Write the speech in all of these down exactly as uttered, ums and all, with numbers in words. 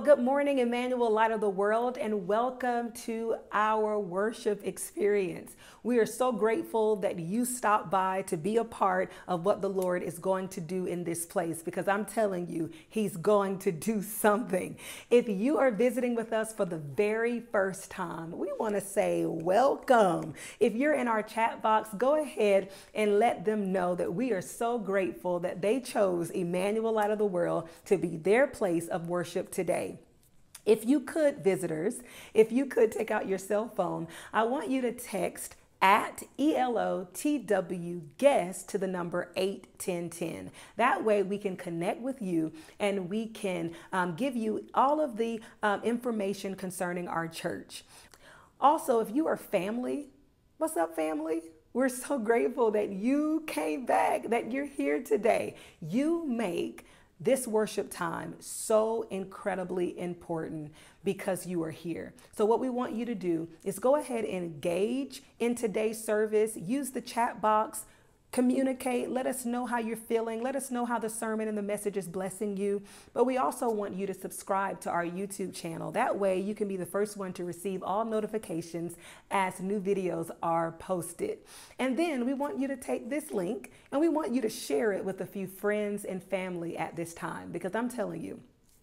good morning, Emmanuel, light of the world, and welcome to our worship experience. We are so grateful that you stopped by to be a part of what the Lord is going to do in this place, because I'm telling you, he's going to do something. If you are visiting with us for the very first time, we want to say welcome. If you're in our chat box, go ahead and let them know that we are so grateful that they chose Emmanuel, light of the world, to be their place of worship today. If you could, visitors, if you could take out your cell phone, I want you to text at E L O T W guest to the number eight one zero one zero. That way we can connect with you and we can um, give you all of the um, information concerning our church. Also, if you are family, what's up, family? We're so grateful that you came back, that you're here today. You make this worship time so incredibly important because you are here. So what we want you to do is go ahead and engage in today's service. Use the chat box, communicate, let us know how you're feeling. Let us know how the sermon and the message is blessing you. But we also want you to subscribe to our YouTube channel. That way you can be the first one to receive all notifications as new videos are posted. And then we want you to take this link and we want you to share it with a few friends and family at this time, because I'm telling you,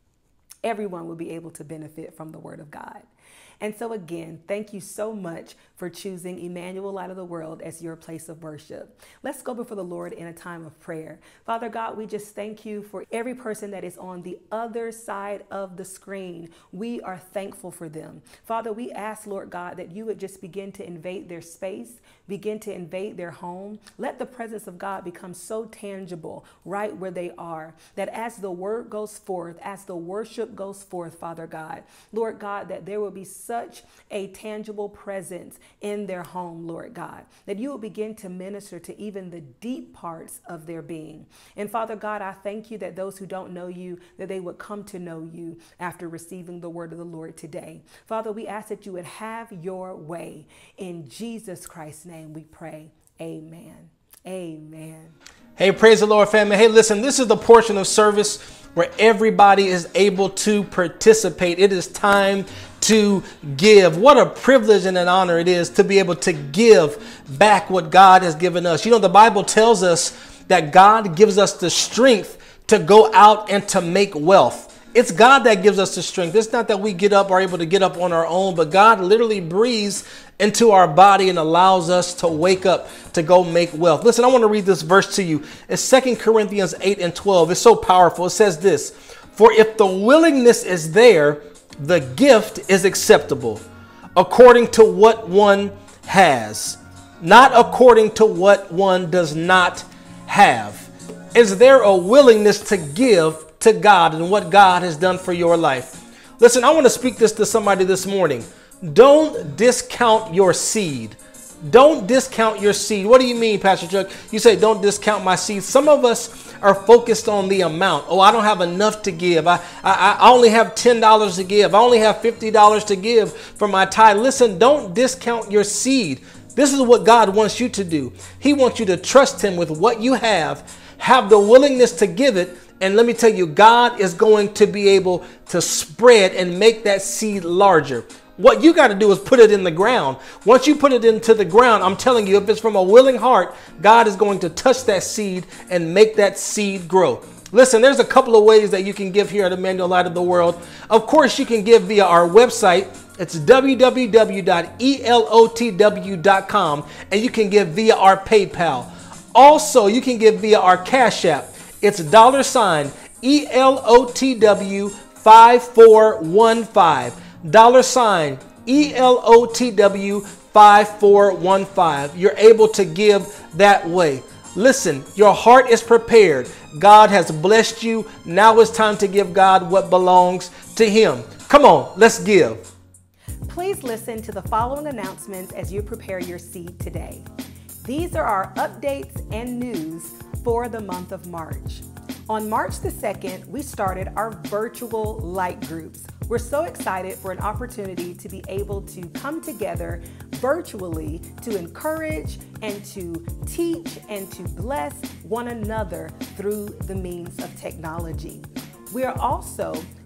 everyone will be able to benefit from the Word of God. And so again, thank you so much for choosing Emmanuel, light of the world, as your place of worship. Let's go before the Lord in a time of prayer. Father God, we just thank you for every person that is on the other side of the screen. We are thankful for them. Father, we ask, Lord God, that you would just begin to invade their space, begin to invade their home. Let the presence of God become so tangible right where they are, that as the word goes forth, as the worship goes forth, Father God, Lord God, that there will be such a tangible presence in their home, Lord God, that you will begin to minister to even the deep parts of their being. And Father God, I thank you that those who don't know you, that they would come to know you after receiving the word of the Lord today. Father, we ask that you would have your way. In Jesus Christ's name we pray. Amen. Amen. Hey, praise the Lord, family. Hey, listen, this is the portion of service where everybody is able to participate. It is time to give. What a privilege and an honor it is to be able to give back what God has given us. You know, the Bible tells us that God gives us the strength to go out and to make wealth. It's God that gives us the strength. It's not that we get up or are able to get up on our own, but God literally breathes into our body and allows us to wake up to go make wealth. Listen, I want to read this verse to you. It's Second Corinthians eight and twelve. It's so powerful. It says this: for if the willingness is there, the gift is acceptable according to what one has, not according to what one does not have. Is there a willingness to give to God and what God has done for your life? Listen, I want to speak this to somebody this morning. Don't discount your seed. Don't discount your seed. What do you mean, Pastor Chuck? You say, don't discount my seed. Some of us are focused on the amount. Oh, I don't have enough to give. I, I, I only have ten dollars to give. I only have fifty dollars to give for my tithe. Listen, don't discount your seed. This is what God wants you to do. He wants you to trust him with what you have, have the willingness to give it. And let me tell you, God is going to be able to spread and make that seed larger. What you got to do is put it in the ground. Once you put it into the ground, I'm telling you, if it's from a willing heart, God is going to touch that seed and make that seed grow. Listen, there's a couple of ways that you can give here at Emmanuel, Light of the World. Of course, you can give via our website. It's w w w dot e l o t w dot com, and you can give via our PayPal. Also, you can give via our Cash App. It's dollar sign E L O T W five four one five. Dollar sign E L O T W five four one five. You're able to give that way. Listen, your heart is prepared. God has blessed you. Now it's time to give God what belongs to him. Come on, let's give. Please listen to the following announcements as you prepare your seed today. These are our updates and news for the month of March. On March the second, we started our virtual light groups. We're so excited for an opportunity to be able to come together virtually to encourage and to teach and to bless one another through the means of technology. We are also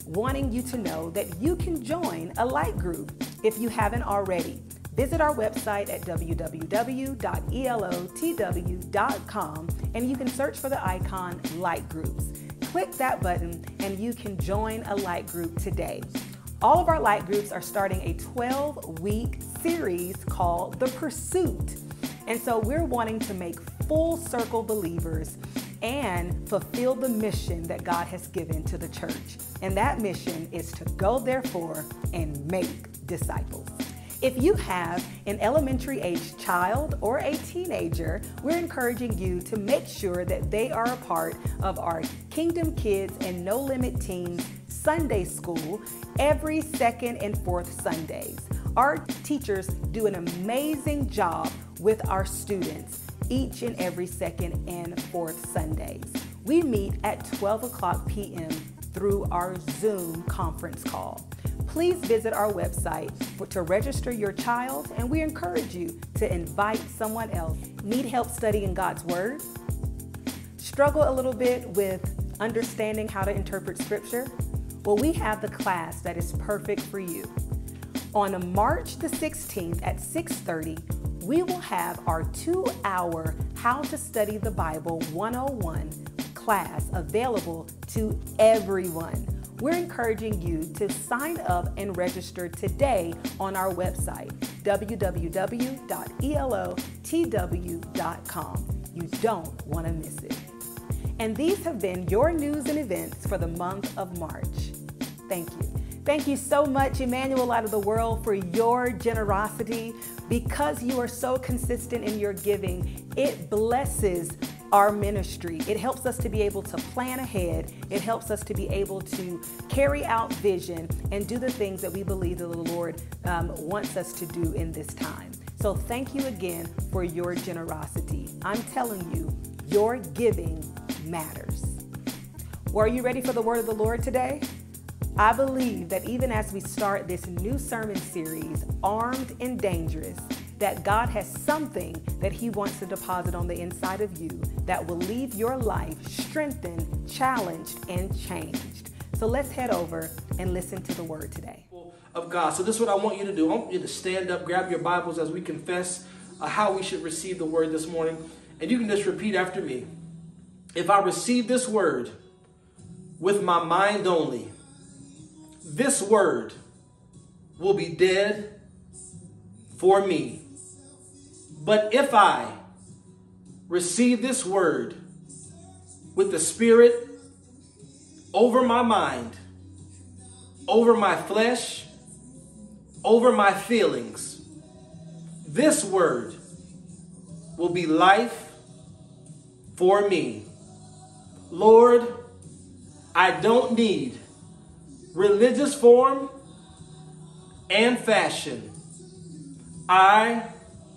wanting you to know that you can join a light group if you haven't already. Visit our website at w w w dot e l o t w dot com and you can search for the icon Light Groups. Click that button and you can join a light group today. All of our light groups are starting a twelve-week series called The Pursuit. And so we're wanting to make full circle believers and fulfill the mission that God has given to the church. And that mission is to go therefore and make disciples. If you have an elementary age child or a teenager, we're encouraging you to make sure that they are a part of our Kingdom Kids and No Limit Teens Sunday School every second and fourth Sundays. Our teachers do an amazing job with our students each and every second and fourth Sundays. We meet at twelve o'clock p m through our Zoom conference call. Please visit our website for, to register your child, and we encourage you to invite someone else. Need help studying God's Word? Struggle a little bit with understanding how to interpret Scripture? Well, we have the class that is perfect for you. On March the sixteenth at six thirty, we will have our two-hour How to Study the Bible one oh one class available to everyone. We're encouraging you to sign up and register today on our website, w w w dot e l o t w dot com. You don't want to miss it. And these have been your news and events for the month of March. Thank you. Thank you so much, Emmanuel, out of the world, for your generosity. Because you are so consistent in your giving, it blesses our ministry. It helps us to be able to plan ahead. It helps us to be able to carry out vision and do the things that we believe that the Lord um, wants us to do in this time. So thank you again for your generosity. I'm telling you, your giving matters. Well, are you ready for the word of the Lord today? I believe that even as we start this new sermon series, Armed and Dangerous, that God has something that He wants to deposit on the inside of you that will leave your life strengthened, challenged, and changed. So let's head over and listen to the word today. Of God. So this is what I want you to do. I want you to stand up, grab your Bibles as we confess uh, how we should receive the word this morning. And you can just repeat after me. If I receive this word with my mind only, this word will be dead for me. But if I receive this word with the Spirit over my mind, over my flesh, over my feelings, this word will be life for me. Lord, I don't need religious form and fashion. I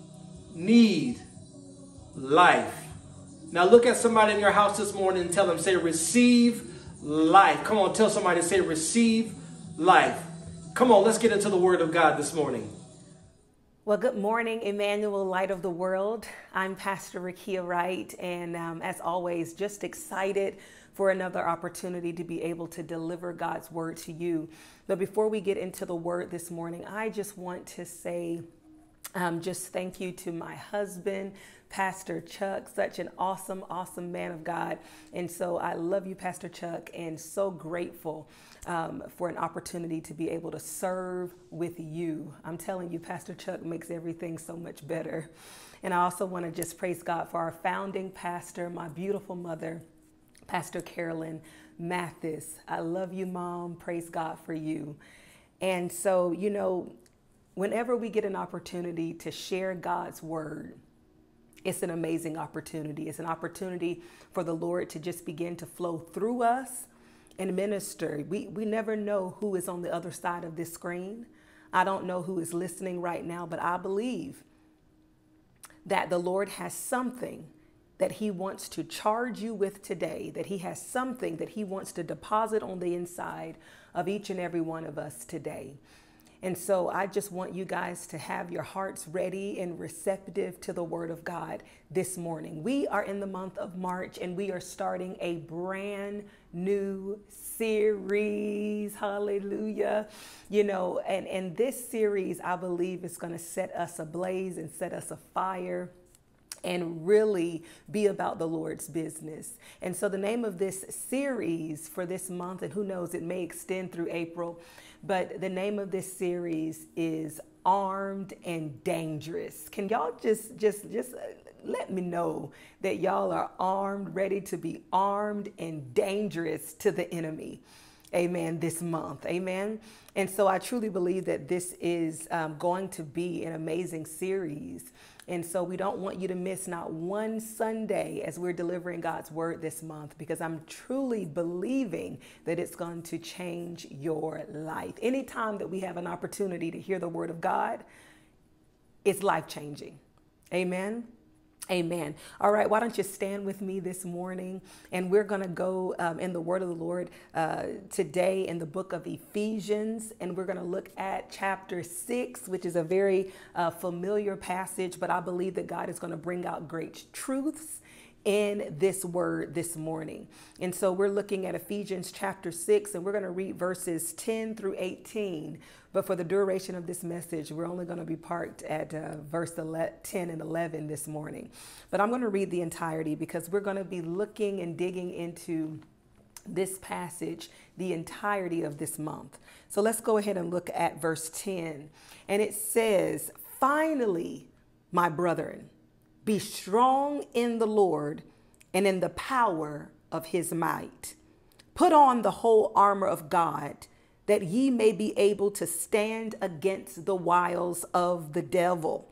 need life. Now look at somebody in your house this morning and tell them, say, receive life. Come on, tell somebody to say, receive life. Come on, let's get into the word of God this morning. Well, good morning, Emmanuel, Light of the World. I'm Pastor Rakia Wright, and um, as always, just excited for another opportunity to be able to deliver God's word to you. But before we get into the word this morning, I just want to say um, just thank you to my husband, Pastor Chuck, such an awesome, awesome man of God. And so I love you, Pastor Chuck, and so grateful um, for an opportunity to be able to serve with you. I'm telling you, Pastor Chuck makes everything so much better. And I also want to just praise God for our founding pastor, my beautiful mother, Pastor Carolyn Mathis. I love you, Mom. Praise God for you. And so, you know, whenever we get an opportunity to share God's word, it's an amazing opportunity. It's an opportunity for the Lord to just begin to flow through us and minister. We, we never know who is on the other side of this screen. I don't know who is listening right now, but I believe that the Lord has something that He wants to charge you with today, that He has something that He wants to deposit on the inside of each and every one of us today. And so I just want you guys to have your hearts ready and receptive to the word of God this morning. We are in the month of March and we are starting a brand new series. Hallelujah. You know, and, and this series, I believe, is going to set us ablaze and set us afire and really be about the Lord's business. And so the name of this series for this month, and who knows, it may extend through April, but the name of this series is Armed and Dangerous. Can y'all just, just, just let me know that y'all are armed, ready to be armed and dangerous to the enemy? Amen. This month. Amen. And so I truly believe that this is um, going to be an amazing series. And so we don't want you to miss not one Sunday as we're delivering God's word this month, because I'm truly believing that it's going to change your life. Anytime that we have an opportunity to hear the word of God, it's life changing. Amen. Amen. All right. Why don't you stand with me this morning? And we're going to go um, in the word of the Lord uh, today in the book of Ephesians. And we're going to look at chapter six, which is a very uh, familiar passage. But I believe that God is going to bring out great truths in this word this morning. And so we're looking at Ephesians chapter six, and we're going to read verses ten through eighteen. But for the duration of this message, we're only going to be parked at uh, verse ten and eleven this morning. But I'm going to read the entirety because we're going to be looking and digging into this passage the entirety of this month. So let's go ahead and look at verse ten. And it says, "Finally, my brethren, be strong in the Lord and in the power of his might. Put on the whole armor of God, that ye may be able to stand against the wiles of the devil.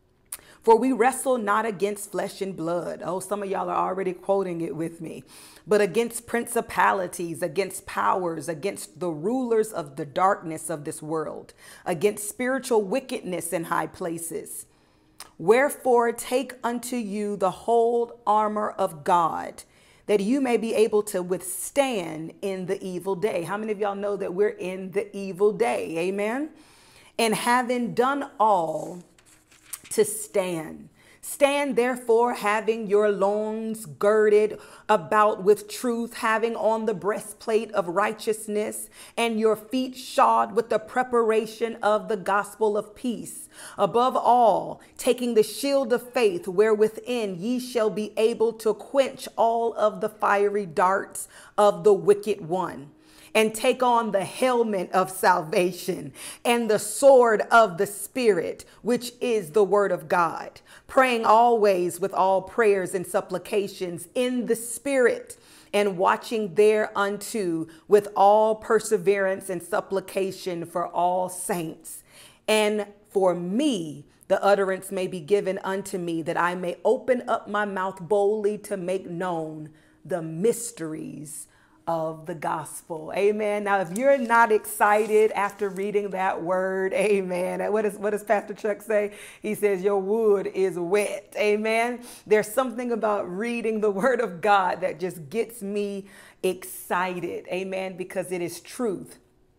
For we wrestle not against flesh and blood." Oh, some of y'all are already quoting it with me. "But against principalities, against powers, against the rulers of the darkness of this world, against spiritual wickedness in high places. Wherefore take unto you the whole armor of God, that you may be able to withstand in the evil day." How many of y'all know that we're in the evil day? Amen. "And having done all, to stand. Stand therefore, having your loins girded about with truth, having on the breastplate of righteousness, and your feet shod with the preparation of the gospel of peace. Above all, taking the shield of faith, wherewithin ye shall be able to quench all of the fiery darts of the wicked one. And take on the helmet of salvation and the sword of the Spirit, which is the word of God, praying always with all prayers and supplications in the Spirit, and watching thereunto with all perseverance and supplication for all saints. And for me, the utterance may be given unto me, that I may open up my mouth boldly to make known the mysteries of the gospel." Amen. Now, if you're not excited after reading that word, amen. What, is, what does Pastor Chuck say? He says, your wood is wet. Amen. There's something about reading the word of God that just gets me excited. Amen. Because it is truth.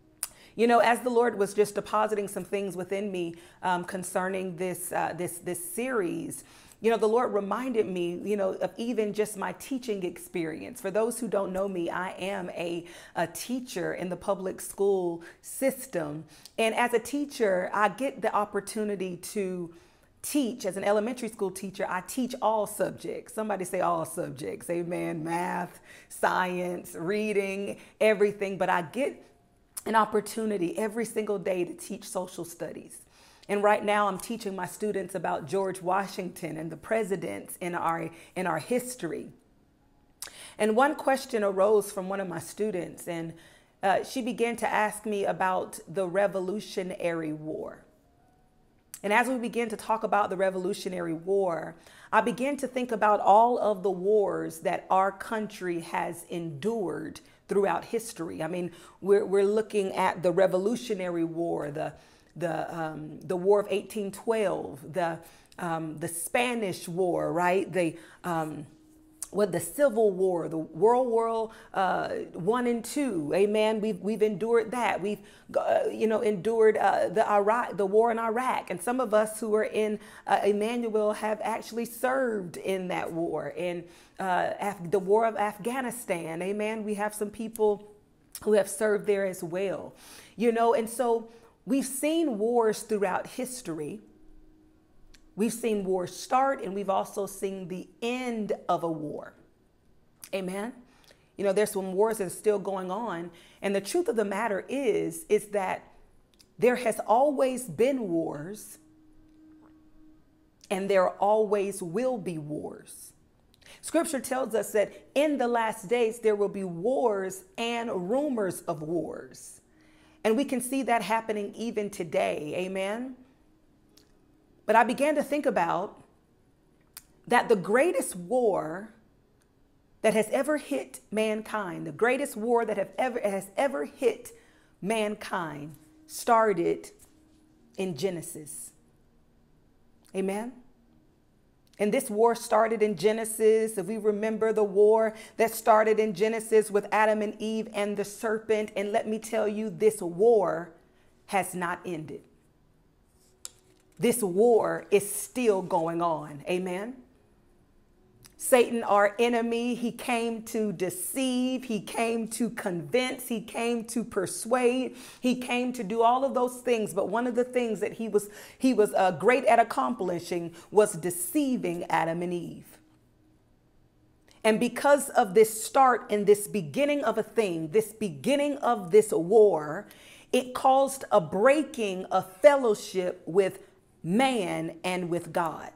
You know, as the Lord was just depositing some things within me um, concerning this, uh, this, this series, you know, the Lord reminded me, you know, of even just my teaching experience. For those who don't know me, I am a, a teacher in the public school system. And as a teacher, I get the opportunity to teach. As an elementary school teacher, I teach all subjects. Somebody say all subjects. Amen. Math, science, reading, everything. But I get an opportunity every single day to teach social studies. And right now I'm teaching my students about George Washington and the presidents in our, in our history. And one question arose from one of my students, and uh, she began to ask me about the Revolutionary War. And as we began to talk about the Revolutionary War, I began to think about all of the wars that our country has endured throughout history. I mean, we're, we're looking at the Revolutionary War, the the um, the War of eighteen twelve, the um, the Spanish War, right? The um, with the Civil War, the World War uh, One and Two, amen. We've we've endured that. We've uh, you know endured uh, the Iraq, the war in Iraq, and some of us who are in uh, Emmanuel have actually served in that war, in uh, Af- the war of Afghanistan, amen. We have some people who have served there as well, you know, and so we've seen wars throughout history. We've seen wars start, and we've also seen the end of a war. Amen. You know, there's some wars that are still going on. And the truth of the matter is, is that there has always been wars, and there always will be wars. Scripture tells us that in the last days, there will be wars and rumors of wars. And we can see that happening even today. Amen. But I began to think about that the greatest war that has ever hit mankind, the greatest war that have ever, has ever hit mankind started in Genesis. Amen. And this war started in Genesis. If we remember the war that started in Genesis with Adam and Eve and the serpent. And let me tell you, this war has not ended. This war is still going on. Amen. Satan, our enemy, he came to deceive. He came to convince. He came to persuade. He came to do all of those things. But one of the things that he was he was uh, great at accomplishing was deceiving Adam and Eve. And because of this start and this beginning of a thing, this beginning of this war, it caused a breaking of fellowship with man and with God.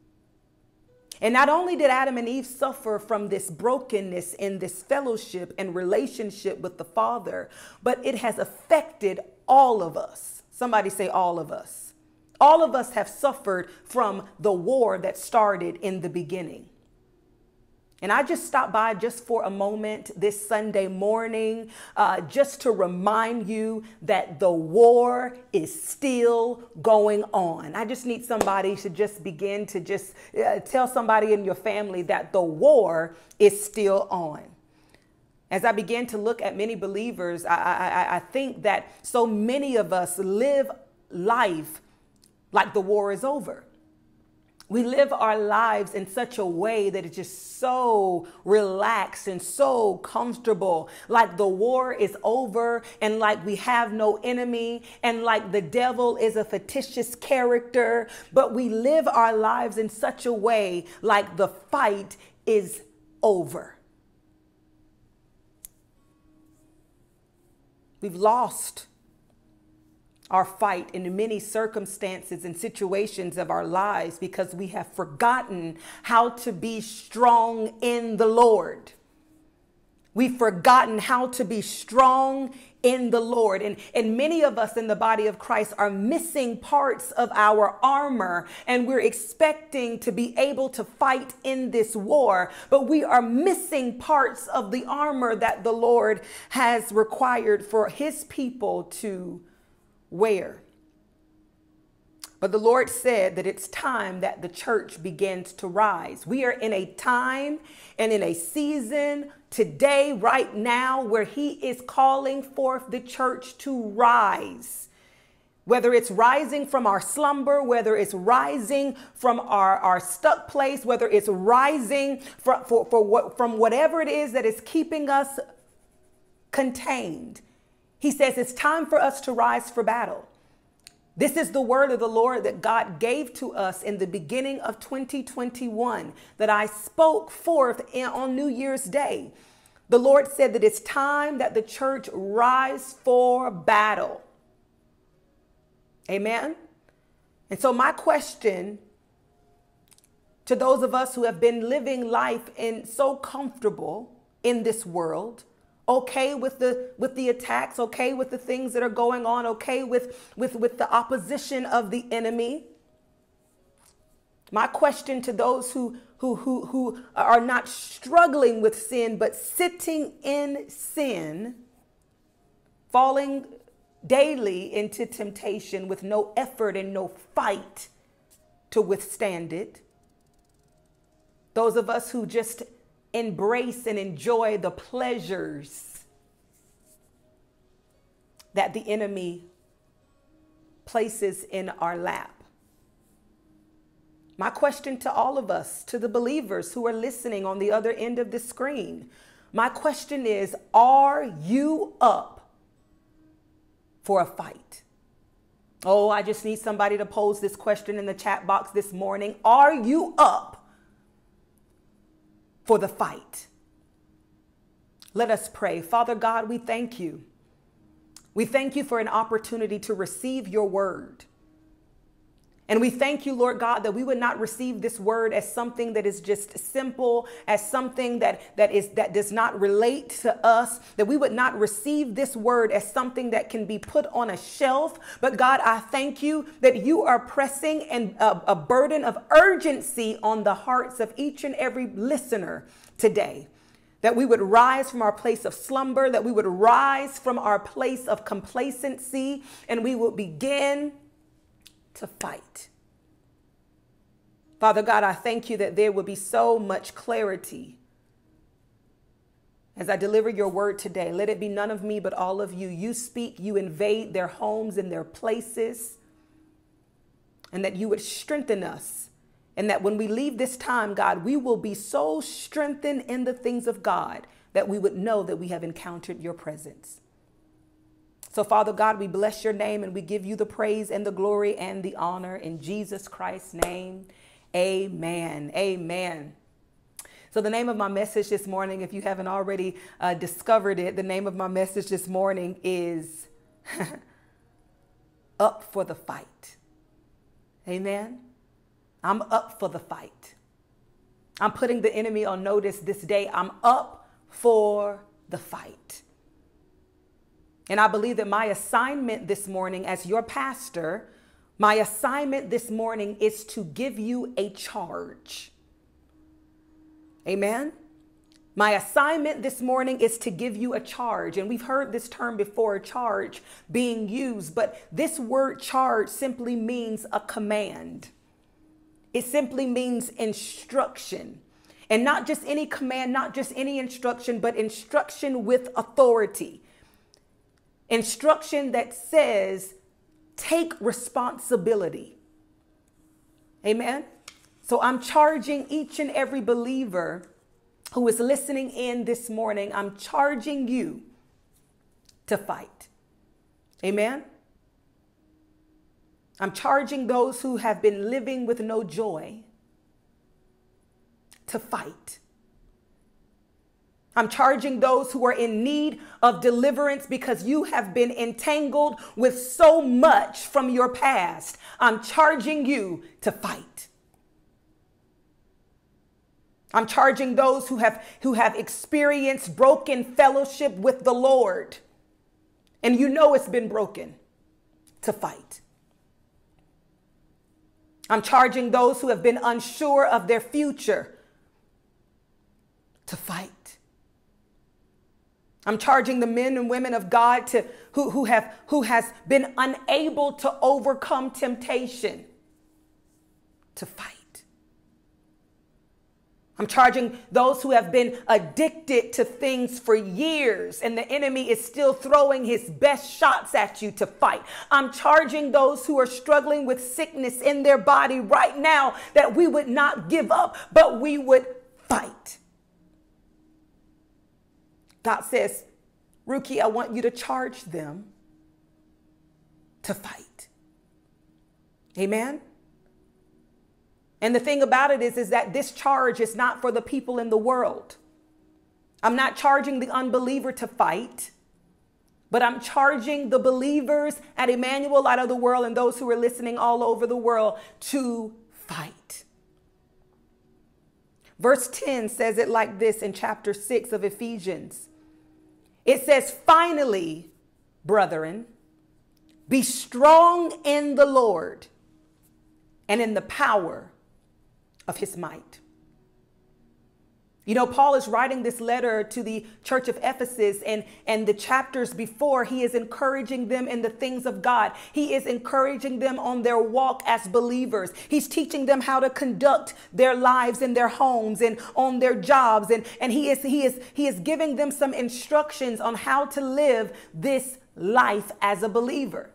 And not only did Adam and Eve suffer from this brokenness in this fellowship and relationship with the Father, but it has affected all of us. Somebody say all of us. All of us have suffered from the war that started in the beginning. And I just stopped by just for a moment this Sunday morning, uh, just to remind you that the war is still going on. I just need somebody to just begin to just uh, tell somebody in your family that the war is still on. As I began to look at many believers, I, I, I think that so many of us live life like the war is over. We live our lives in such a way that it's just so relaxed and so comfortable, like the war is over and like we have no enemy and like the devil is a fictitious character. But we live our lives in such a way like the fight is over. We've lost our fight in many circumstances and situations of our lives because we have forgotten how to be strong in the Lord. We've forgotten how to be strong in the Lord. And, and many of us in the body of Christ are missing parts of our armor, and we're expecting to be able to fight in this war, but we are missing parts of the armor that the Lord has required for his people to wear. But the Lord said that it's time that the church begins to rise. We are in a time and in a season today, right now, where he is calling forth the church to rise. Whether it's rising from our slumber, whether it's rising from our, our stuck place, whether it's rising for, for, for what, from whatever it is that is keeping us contained. He says it's time for us to rise for battle. This is the word of the Lord that God gave to us in the beginning of twenty twenty-one that I spoke forth in, on New Year's Day. The Lord said that it's time that the church rise for battle. Amen. And so my question to those of us who have been living life in so comfortable in this world, okay with the with the attacks, okay with the things that are going on, okay with, with, with the opposition of the enemy. My question to those who, who, who, who are not struggling with sin, but sitting in sin, falling daily into temptation with no effort and no fight to withstand it. Those of us who just embrace and enjoy the pleasures that the enemy places in our lap. My question to all of us, to the believers who are listening on the other end of the screen, my question is, are you up for a fight? Oh, I just need somebody to pose this question in the chat box this morning. Are you up for the fight? Let us pray. Father God, we thank you. We thank you for an opportunity to receive your word. And we thank you, Lord God, that we would not receive this word as something that is just simple, as something that, that is that does not relate to us, that we would not receive this word as something that can be put on a shelf. But God, I thank you that you are pressing and a, a burden of urgency on the hearts of each and every listener today. That we would rise from our place of slumber, that we would rise from our place of complacency, and we would begin to fight. Father God, I thank you that there will be so much clarity as I deliver your word today. Let it be none of me, but all of you. You speak, you invade their homes and their places, and that you would strengthen us. And that when we leave this time, God, we will be so strengthened in the things of God that we would know that we have encountered your presence. So, Father God, we bless your name and we give you the praise and the glory and the honor in Jesus Christ's name. Amen. Amen. So the name of my message this morning, if you haven't already uh, discovered it, the name of my message this morning is Up for the Fight. Amen. I'm up for the fight. I'm putting the enemy on notice this day. I'm up for the fight. And I believe that my assignment this morning as your pastor, my assignment this morning is to give you a charge. Amen. My assignment this morning is to give you a charge. And we've heard this term before, charge, being used. But this word charge simply means a command. It simply means instruction. And not just any command, not just any instruction, but instruction with authority. Instruction that says, take responsibility. Amen. So I'm charging each and every believer who is listening in this morning. I'm charging you to fight. Amen. I'm charging those who have been living with no joy to fight. I'm charging those who are in need of deliverance because you have been entangled with so much from your past. I'm charging you to fight. I'm charging those who have, who have experienced broken fellowship with the Lord, and you know it's been broken, to fight. I'm charging those who have been unsure of their future to fight. I'm charging the men and women of God to who, who have who has been unable to overcome temptation to fight. I'm charging those who have been addicted to things for years and the enemy is still throwing his best shots at you to fight. I'm charging those who are struggling with sickness in their body right now that we would not give up, but we would fight. God says, Ruki, I want you to charge them to fight. Amen. And the thing about it is, is that this charge is not for the people in the world. I'm not charging the unbeliever to fight, but I'm charging the believers at Emmanuel out of the world and those who are listening all over the world to fight. Verse ten says it like this in chapter six of Ephesians. It says, finally, brethren, be strong in the Lord and in the power of his might. You know, Paul is writing this letter to the church of Ephesus, and, and the chapters before, he is encouraging them in the things of God. He is encouraging them on their walk as believers. He's teaching them how to conduct their lives in their homes and on their jobs. And, and he is, he is, he is giving them some instructions on how to live this life as a believer.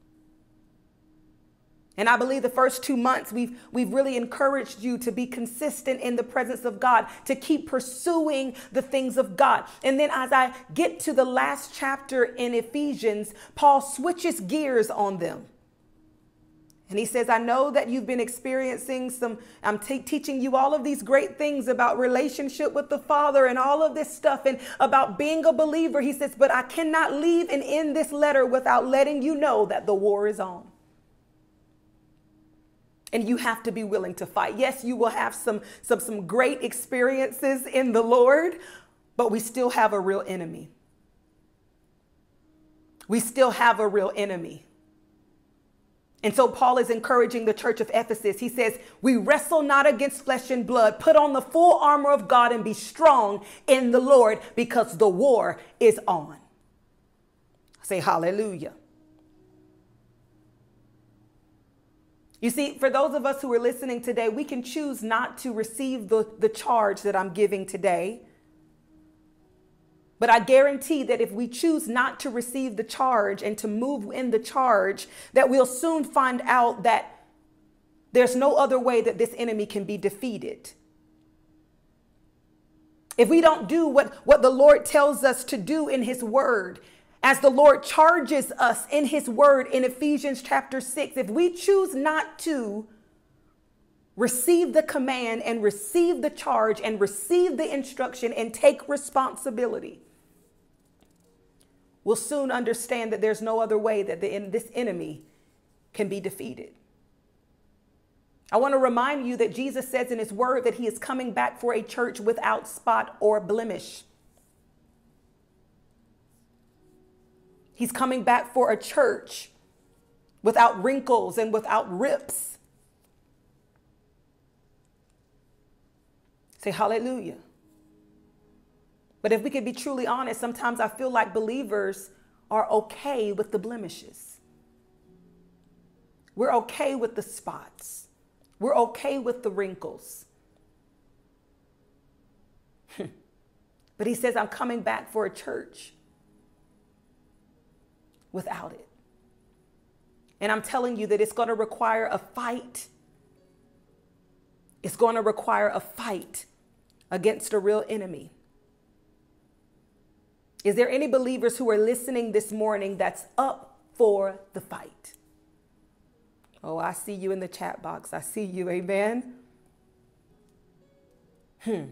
And I believe the first two months, we've, we've really encouraged you to be consistent in the presence of God, to keep pursuing the things of God. And then as I get to the last chapter in Ephesians, Paul switches gears on them. And he says, I know that you've been experiencing some, I'm t- teaching you all of these great things about relationship with the Father and all of this stuff and about being a believer. He says, but I cannot leave and end this letter without letting you know that the war is on. And you have to be willing to fight. Yes, you will have some, some, some great experiences in the Lord, but we still have a real enemy. We still have a real enemy. And so Paul is encouraging the church of Ephesus. He says, we wrestle not against flesh and blood. Put on the full armor of God and be strong in the Lord, because the war is on. Say hallelujah. You see, for those of us who are listening today, we can choose not to receive the, the charge that I'm giving today. But I guarantee that if we choose not to receive the charge and to move in the charge, that we'll soon find out that there's no other way that this enemy can be defeated. If we don't do what, what the Lord tells us to do in his word, as the Lord charges us in his word in Ephesians chapter six, if we choose not to receive the command and receive the charge and receive the instruction and take responsibility, we'll soon understand that there's no other way that the, this enemy can be defeated. I want to remind you that Jesus says in his word that he is coming back for a church without spot or blemish. He's coming back for a church without wrinkles and without rips. Say hallelujah. But if we could be truly honest, sometimes I feel like believers are okay with the blemishes. We're okay with the spots. We're okay with the wrinkles. But he says, I'm coming back for a church without it. And I'm telling you that it's going to require a fight. It's going to require a fight against a real enemy. Is there any believers who are listening this morning that's up for the fight? Oh, I see you in the chat box. I see you. Amen. Hmm.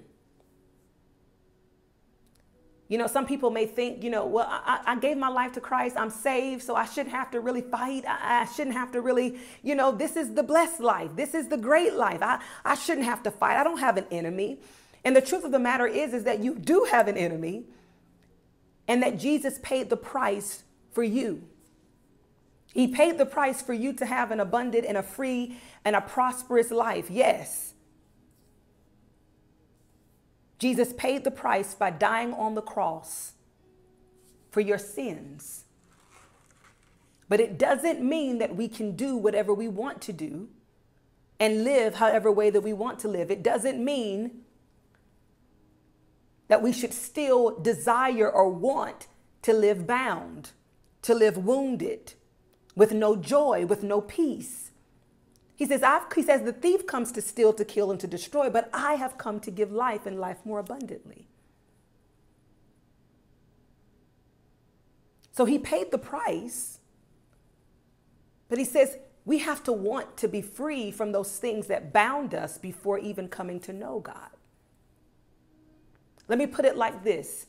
You know, some people may think, you know, well, I, I gave my life to Christ. I'm saved, so I shouldn't have to really fight. I, I shouldn't have to really, you know, this is the blessed life. This is the great life. I, I shouldn't have to fight. I don't have an enemy. And the truth of the matter is, is that you do have an enemy, and that Jesus paid the price for you. He paid the price for you to have an abundant and a free and a prosperous life. Yes. Jesus paid the price by dying on the cross for your sins. But it doesn't mean that we can do whatever we want to do and live however way that we want to live. It doesn't mean that we should still desire or want to live bound, to live wounded, with no joy, with no peace. He says, I've, he says, the thief comes to steal, to kill, and to destroy, but I have come to give life and life more abundantly. So he paid the price, but he says we have to want to be free from those things that bound us before even coming to know God. Let me put it like this.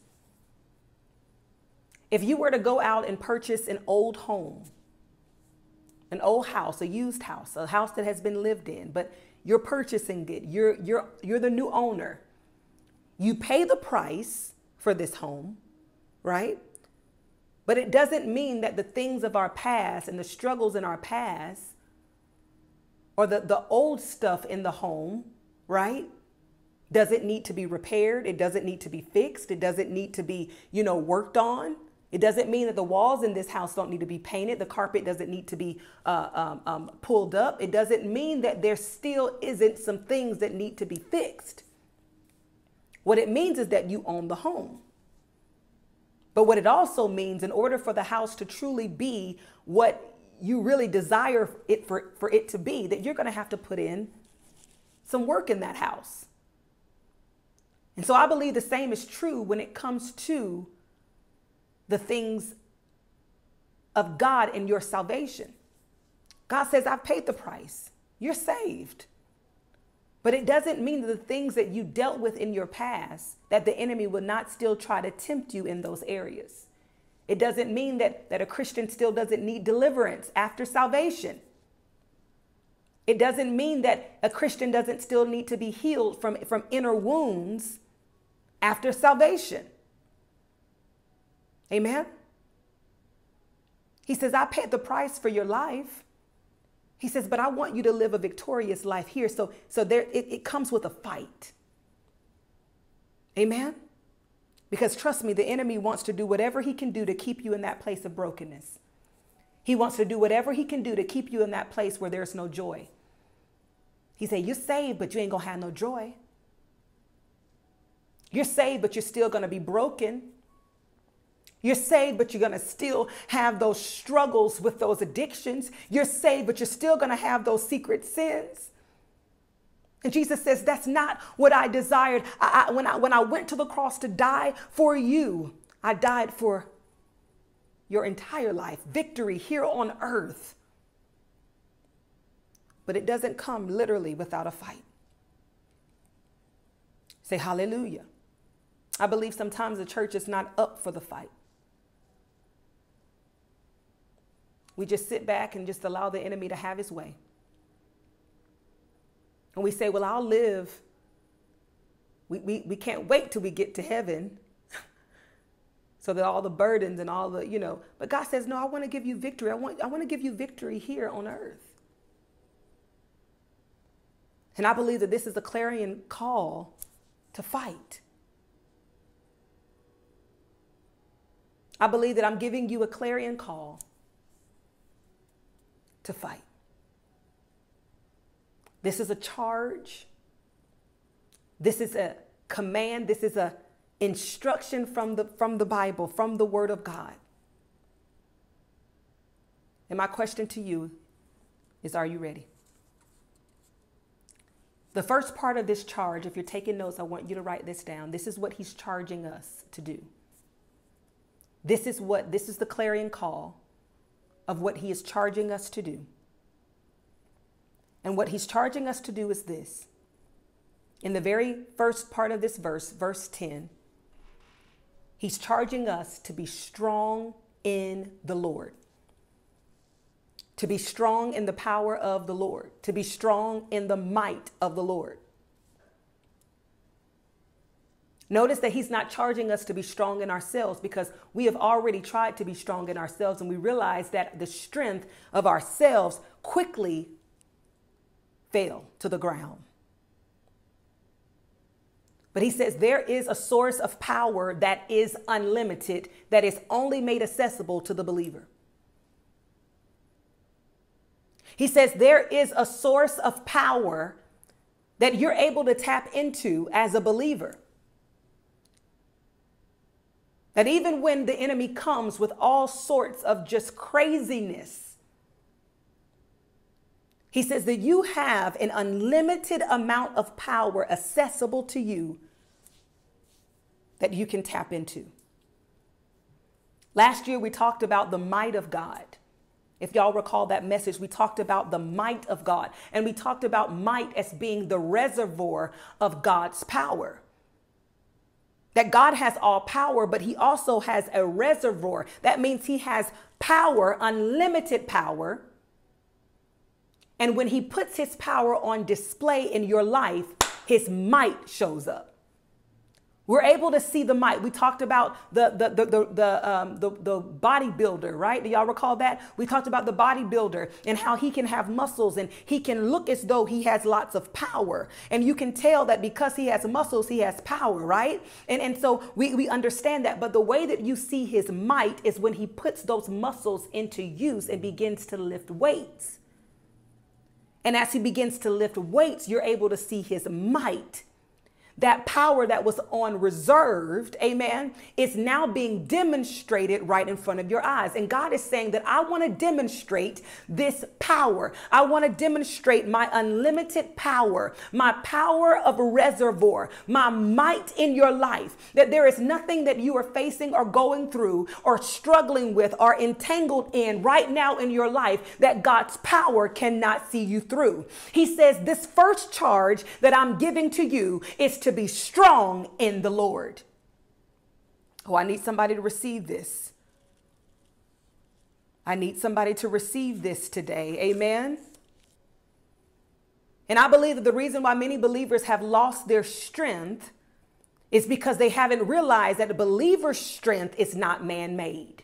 If you were to go out and purchase an old home, an old house, a used house, a house that has been lived in, but you're purchasing it. You're, you're, you're the new owner. You pay the price for this home, right? But it doesn't mean that the things of our past and the struggles in our past or the, the old stuff in the home, right, Does it need to be repaired? It doesn't need to be fixed. It doesn't need to be, you know, worked on. It doesn't mean that the walls in this house don't need to be painted. The carpet doesn't need to be uh, um, um, pulled up. It doesn't mean that there still isn't some things that need to be fixed. What it means is that you own the home. But what it also means, in order for the house to truly be what you really desire it for, for it to be, that you're going to have to put in some work in that house. And so I believe the same is true when it comes to the things of God and your salvation. God says, I've paid the price. You're saved. But it doesn't mean that the things that you dealt with in your past, that the enemy will not still try to tempt you in those areas. It doesn't mean that, that a Christian still doesn't need deliverance after salvation. It doesn't mean that a Christian doesn't still need to be healed from, from inner wounds after salvation. Amen. He says, I paid the price for your life. He says, but I want you to live a victorious life here. So, so there, it, it comes with a fight. Amen. Because trust me, the enemy wants to do whatever he can do to keep you in that place of brokenness. He wants to do whatever he can do to keep you in that place where there's no joy. He said, you're saved, but you ain't gonna have no joy. You're saved, but you're still gonna be broken. You're saved, but you're going to still have those struggles with those addictions. You're saved, but you're still going to have those secret sins. And Jesus says, that's not what I desired. I, I, when, I, when I went to the cross to die for you, I died for your entire life, victory here on earth. But it doesn't come literally without a fight. Say hallelujah. I believe sometimes the church is not up for the fight. We just sit back and just allow the enemy to have his way. And we say, well, I'll live. We, we, we can't wait till we get to heaven so that all the burdens and all the, you know, but God says, no, I want to give you victory. I want, I want to give you victory here on earth. And I believe that this is a clarion call to fight. I believe that I'm giving you a clarion call to fight. This is a charge. This is a command. This is a instruction from the, from the Bible, from the Word of God. And my question to you is, are you ready? The first part of this charge, if you're taking notes, I want you to write this down. This is what he's charging us to do. This is what, this is the clarion call of what he is charging us to do. And what he's charging us to do is this. In the very first part of this verse, verse ten, he's charging us to be strong in the Lord. To be strong in the power of the Lord. To be strong in the might of the Lord. Notice that he's not charging us to be strong in ourselves, because we have already tried to be strong in ourselves, and we realize that the strength of ourselves quickly fell to the ground. But he says there is a source of power that is unlimited, that is only made accessible to the believer. He says there is a source of power that you're able to tap into as a believer. That even when the enemy comes with all sorts of just craziness, he says that you have an unlimited amount of power accessible to you that you can tap into. Last year, we talked about the might of God. If y'all recall that message, we talked about the might of God, and we talked about might as being the reservoir of God's power. That God has all power, but he also has a reservoir. That means he has power, unlimited power. And when he puts his power on display in your life, his might shows up. We're able to see the might. We talked about the the the the the, um, the the bodybuilder, right? Do y'all recall that? We talked about the bodybuilder and how he can have muscles and he can look as though he has lots of power. And you can tell that because he has muscles, he has power, right? And and so we we understand that. But the way that you see his might is when he puts those muscles into use and begins to lift weights. And as he begins to lift weights, you're able to see his might. That power that was on reserved, amen, is now being demonstrated right in front of your eyes. And God is saying that I want to demonstrate this power. I want to demonstrate my unlimited power, my power of a reservoir, my might in your life, that there is nothing that you are facing or going through or struggling with or entangled in right now in your life that God's power cannot see you through. He says this first charge that I'm giving to you is to be strong in the Lord. Oh, I need somebody to receive this. I need somebody to receive this today. Amen. And I believe that the reason why many believers have lost their strength is because they haven't realized that a believer's strength is not man-made.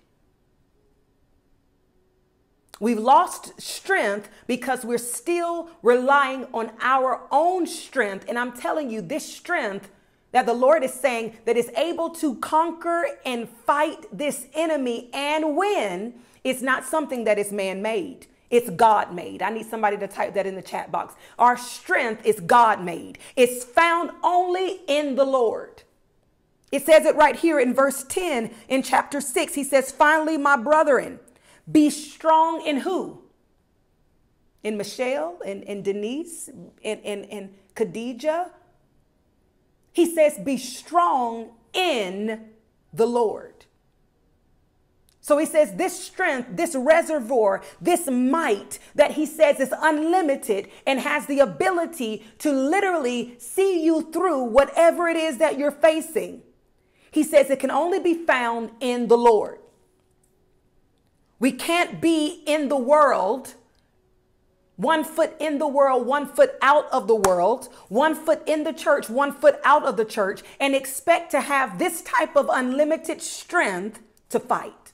We've lost strength because we're still relying on our own strength. And I'm telling you, this strength that the Lord is saying that is able to conquer and fight this enemy and win is not something that is man-made. It's God-made. I need somebody to type that in the chat box. Our strength is God-made. It's found only in the Lord. It says it right here in verse ten in chapter six. He says, finally, my brethren, be strong in who? In Michelle, in, in Denise, in, in, in Khadijah. He says, be strong in the Lord. So he says this strength, this reservoir, this might that he says is unlimited and has the ability to literally see you through whatever it is that you're facing. He says it can only be found in the Lord. We can't be in the world, one foot in the world, one foot out of the world, one foot in the church, one foot out of the church, and expect to have this type of unlimited strength to fight.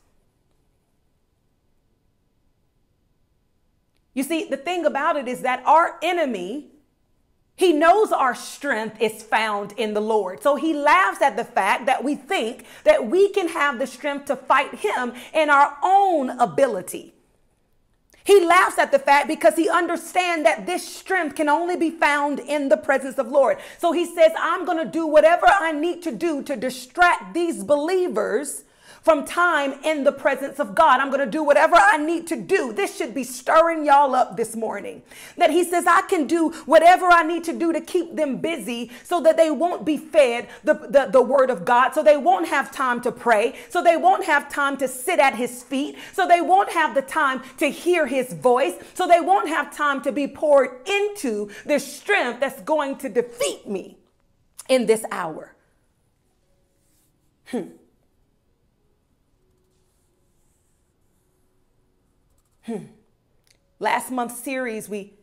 You see, the thing about it is that our enemy, he knows our strength is found in the Lord. So he laughs at the fact that we think that we can have the strength to fight him in our own ability. He laughs at the fact because he understands that this strength can only be found in the presence of Lord. So he says, I'm going to do whatever I need to do to distract these believers from time in the presence of God. I'm going to do whatever I need to do. This should be stirring y'all up this morning. That he says I can do whatever I need to do to keep them busy so that they won't be fed the, the, the word of God, so they won't have time to pray, so they won't have time to sit at his feet, so they won't have the time to hear his voice, so they won't have time to be poured into the strength that's going to defeat me in this hour. Hmm. Hmm. Last month's series, we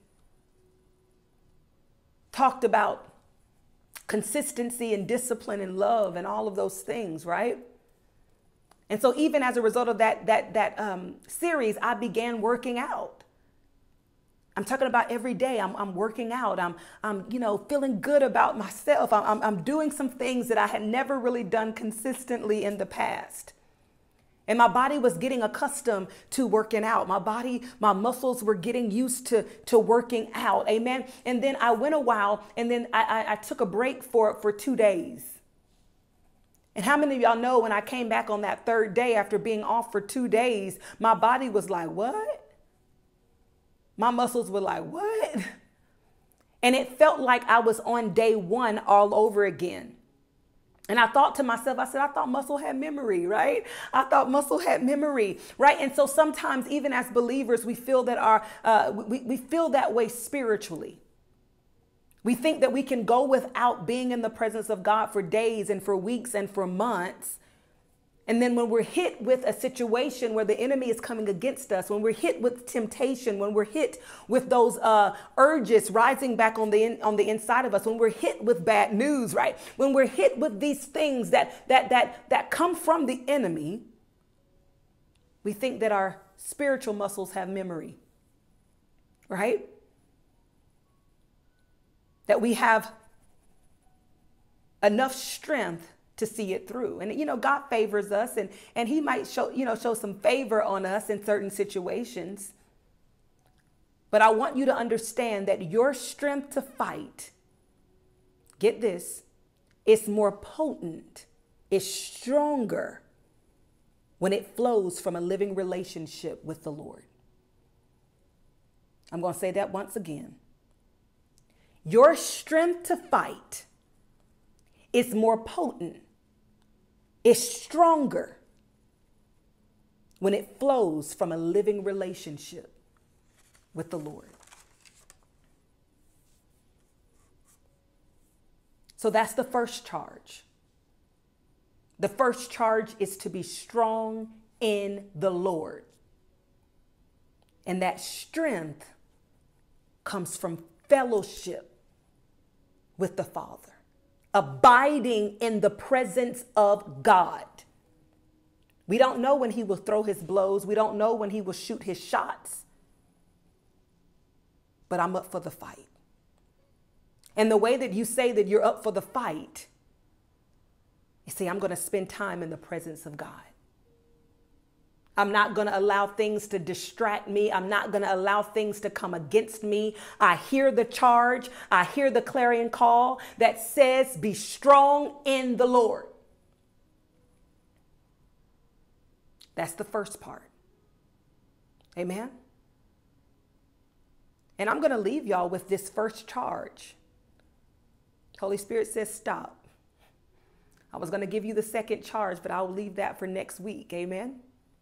talked about consistency and discipline and love and all of those things, right? And so even as a result of that, that, that um, series, I began working out. I'm talking about every day. I'm, I'm working out. I'm, I'm, you know, feeling good about myself. I'm, I'm, I'm doing some things that I had never really done consistently in the past. And my body was getting accustomed to working out. My body, my muscles were getting used to, to working out. Amen. And then I went a while and then I, I, I took a break for, for two days. And how many of y'all know when I came back on that third day after being off for two days, my body was like, what? My muscles were like, what? And it felt like I was on day one all over again. And I thought to myself, I said, I thought muscle had memory, right? I thought muscle had memory, right? And so sometimes even as believers, we feel that our, uh, we, we feel that way spiritually. We think that we can go without being in the presence of God for days and for weeks and for months And then when we're hit with a situation where the enemy is coming against us, when we're hit with temptation, when we're hit with those uh, urges rising back on the in, on the inside of us, when we're hit with bad news, right? When we're hit with these things that that that that come from the enemy, we think that our spiritual muscles have memory, right? That we have enough strength to see it through. And, you know, God favors us, and, and he might show, you know, show some favor on us in certain situations. But I want you to understand that your strength to fight, get this, it's more potent, it's stronger when it flows from a living relationship with the Lord. I'm going to say that once again. Your strength to fight is more potent, it's stronger when it flows from a living relationship with the Lord. So that's the first charge. The first charge is to be strong in the Lord. And that strength comes from fellowship with the Father, abiding in the presence of God. We don't know when he will throw his blows. We don't know when he will shoot his shots. But I'm up for the fight. And the way that you say that you're up for the fight, you say, I'm going to spend time in the presence of God. I'm not going to allow things to distract me. I'm not going to allow things to come against me. I hear the charge. I hear the clarion call that says, be strong in the Lord. That's the first part. Amen. And I'm going to leave y'all with this first charge. Holy Spirit says, stop. I was going to give you the second charge, but I'll leave that for next week. Amen.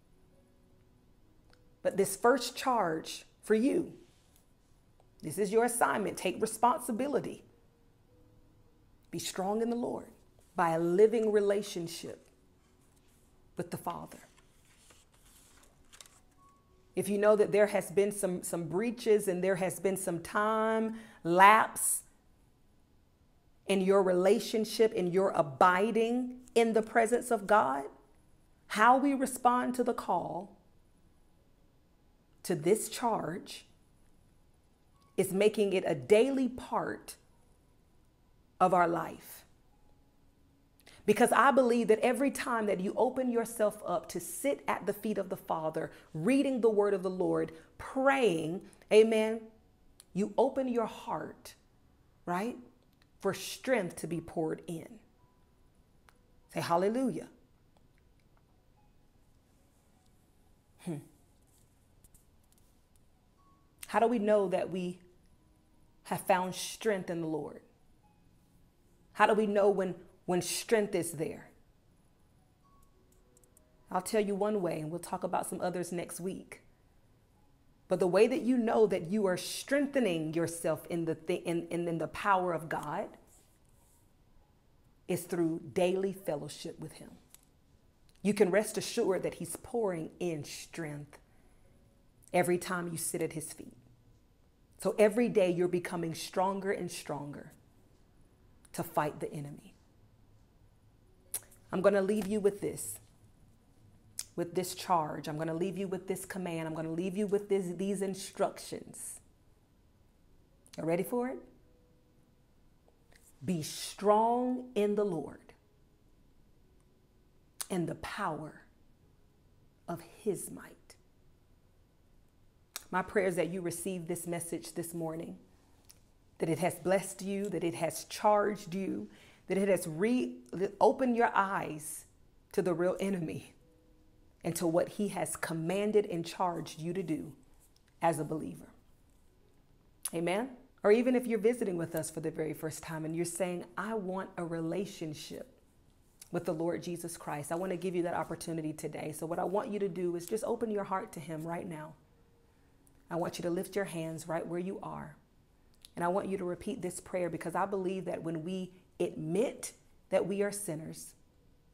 But this first charge for you, this is your assignment. Take responsibility. Be strong in the Lord by a living relationship with the Father. If you know that there has been some, some breaches and there has been some time lapse in your relationship, in your abiding in the presence of God, how we respond to the call to this charge is making it a daily part of our life. Because I believe that every time that you open yourself up to sit at the feet of the Father, reading the word of the Lord, praying, amen, you open your heart, right, for strength to be poured in. Say hallelujah. Hmm. How do we know that we have found strength in the Lord? How do we know when, when strength is there? I'll tell you one way, and we'll talk about some others next week. But the way that you know that you are strengthening yourself in the th- in, in, in the power of God is through daily fellowship with him. You can rest assured that he's pouring in strength every time you sit at his feet. So every day you're becoming stronger and stronger to fight the enemy. I'm going to leave you with this, with this charge. I'm going to leave you with this command. I'm going to leave you with this, these instructions. You ready for it? Be strong in the Lord and the power of his might. My prayer is that you receive this message this morning, that it has blessed you, that it has charged you, that it has re- opened your eyes to the real enemy and to what he has commanded and charged you to do as a believer. Amen. Or even if you're visiting with us for the very first time and you're saying, I want a relationship with the Lord Jesus Christ, I want to give you that opportunity today. So what I want you to do is just open your heart to him right now. I want you to lift your hands right where you are. And I want you to repeat this prayer, because I believe that when we admit that we are sinners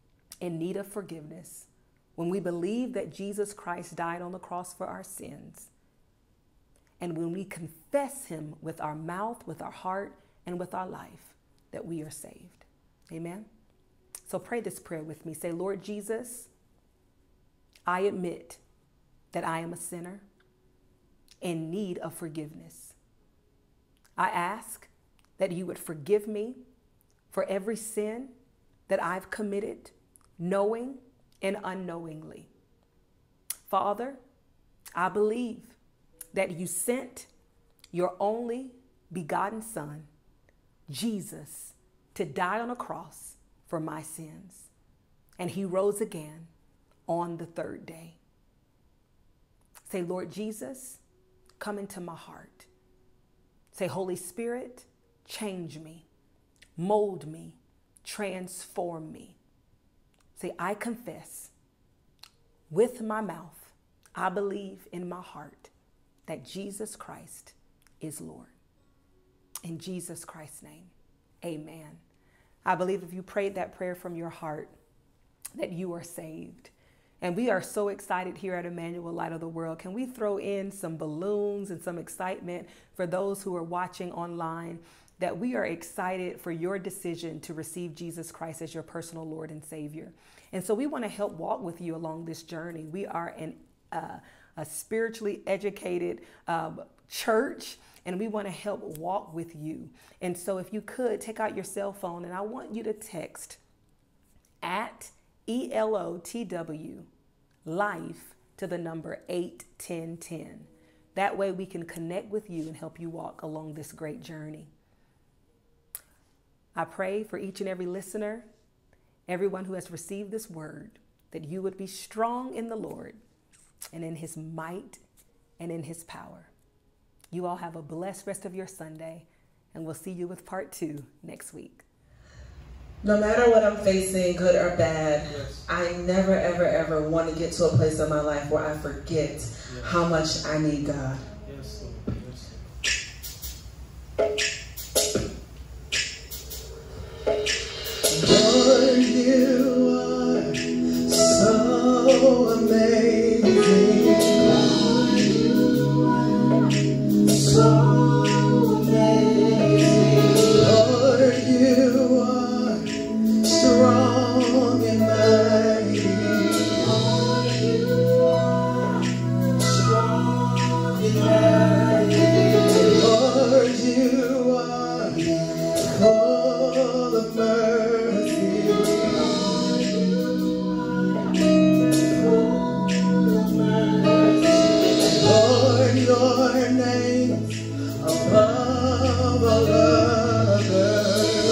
in need of forgiveness, when we believe that Jesus Christ died on the cross for our sins, and when we confess him with our mouth, with our heart, and with our life, that we are saved. Amen. So pray this prayer with me. Say, Lord Jesus, I admit that I am a sinner in need of forgiveness. I ask that you would forgive me for every sin that I've committed, knowing and unknowingly. Father, I believe that you sent your only begotten Son, Jesus, to die on a cross for my sins. And he rose again on the third day. Say, Lord Jesus, come into my heart. Say, Holy Spirit, change me, mold me, transform me. Say, I confess with my mouth, I believe in my heart that Jesus Christ is Lord. In Jesus Christ's name, amen. I believe if you prayed that prayer from your heart, that you are saved. And we are so excited here at Emmanuel, Light of the World. Can we throw in some balloons and some excitement for those who are watching online, that we are excited for your decision to receive Jesus Christ as your personal Lord and Savior. And so we want to help walk with you along this journey. We are an, uh, a spiritually educated um, church, and we want to help walk with you. And so if you could take out your cell phone, and I want you to text at E L O T W life to the number eight ten ten. That way we can connect with you and help you walk along this great journey. I pray for each and every listener, everyone who has received this word, that you would be strong in the Lord and in his might and in his power. You all have a blessed rest of your Sunday, and we'll see you with part two next week. No matter what I'm facing, good or bad, yes. I never, ever, ever want to get to a place in my life where I forget yes. how much I need God. Yes, Lord. Yes, Lord, you are so amazing. So amazing. Lord, you are strong and mighty. Lord, you are strong and mighty. Lord, you are full of mercy. Lord, you are full of mercy. Lord, your name above all others.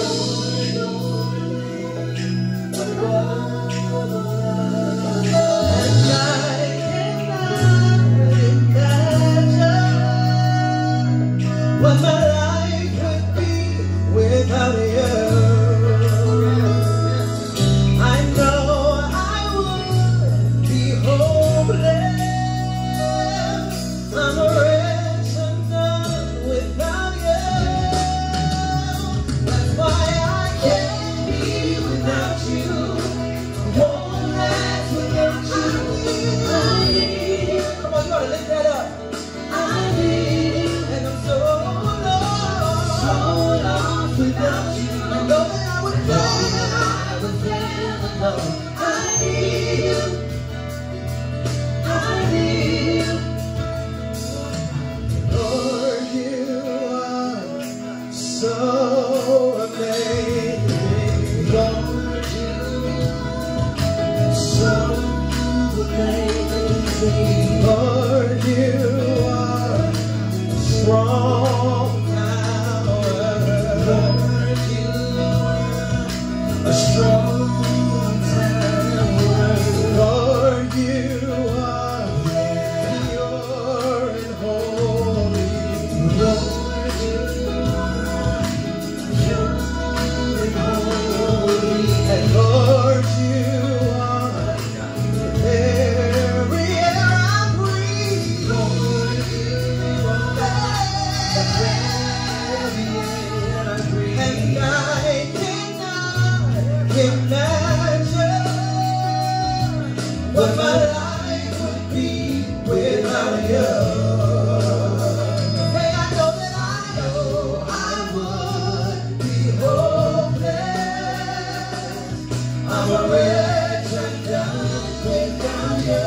What my life would be without you. I know I would be hopeless. I'm a wretch undone without you. That's why I can't be without you. I won't last without you. I need you. Come on, you gotta lift that up. I need you, and I'm so without you, I know that I would fail, I would fail alone. I need you, I need you. Lord, you are so amazing. Lord, you are so amazing. Lord, you are strong. A strong tower. Lord, you are pure and holy. Lord, you are pure and holy. And Lord, you are every air I breathe. Lord, what my life would be without you. Hey, I know that I know I would be hopeless. I'm a wretch undone without you.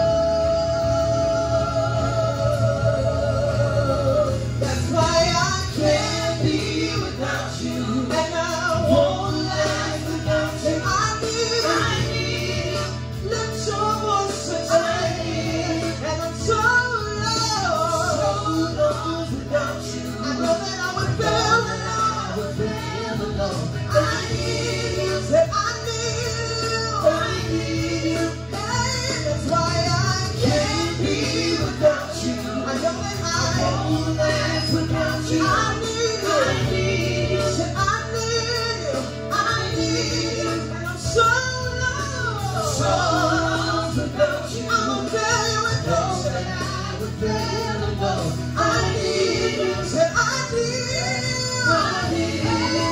That's why I can't be without you, and I won't last without you. I need, I need you. Lift your voice and say, and I'm so lost, so lost without you. I know that I would fail alone, I would fail alone. I need you, say I need you, I need you. Hey, that's why I can't be without you. I know that I won't last without you. I need you, I need you, say I need you, I need you. And I'm so lost, so lost without you. I'm a failure without you. I would fail alone. I need you, say I need you, I need you.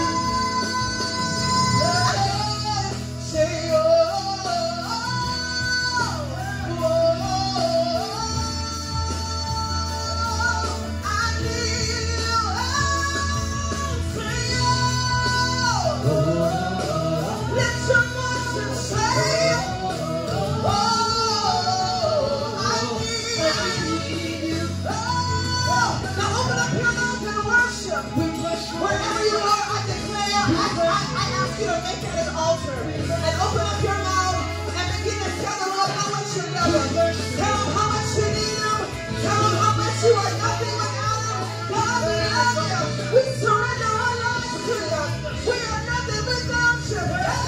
Say oh, oh, I need you. Say oh, let your voice say oh, I need, I need you. Oh, now open up your mouth and worship. Wherever you are, I declare, I, I, I ask you to make it an altar. And open up your mouth and begin to tell the Lord how much you love him. Tell him how much you need him. Tell him how much you are nothing without him. God, we love you. We surrender our lives to you. We are nothing without you.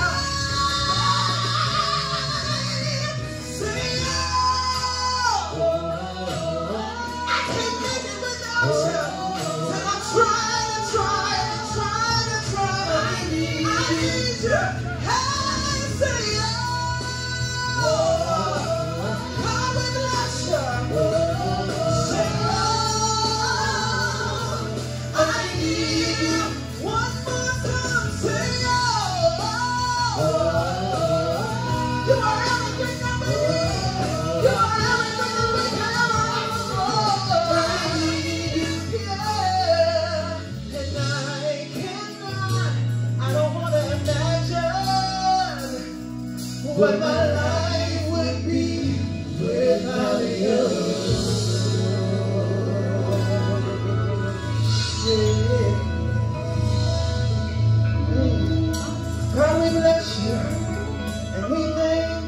Sing oh, I can't make it without you. And I'm trying to try and try and try. I need, I need you. Hey, say oh, God, we bless you. Say oh, I need you. One more time, say oh, you are everything that we need. You are everything that we can ever ask for. I need you, yeah. And I cannot, I don't want to imagine what my life would be without you. Yeah. God, we bless you and we thank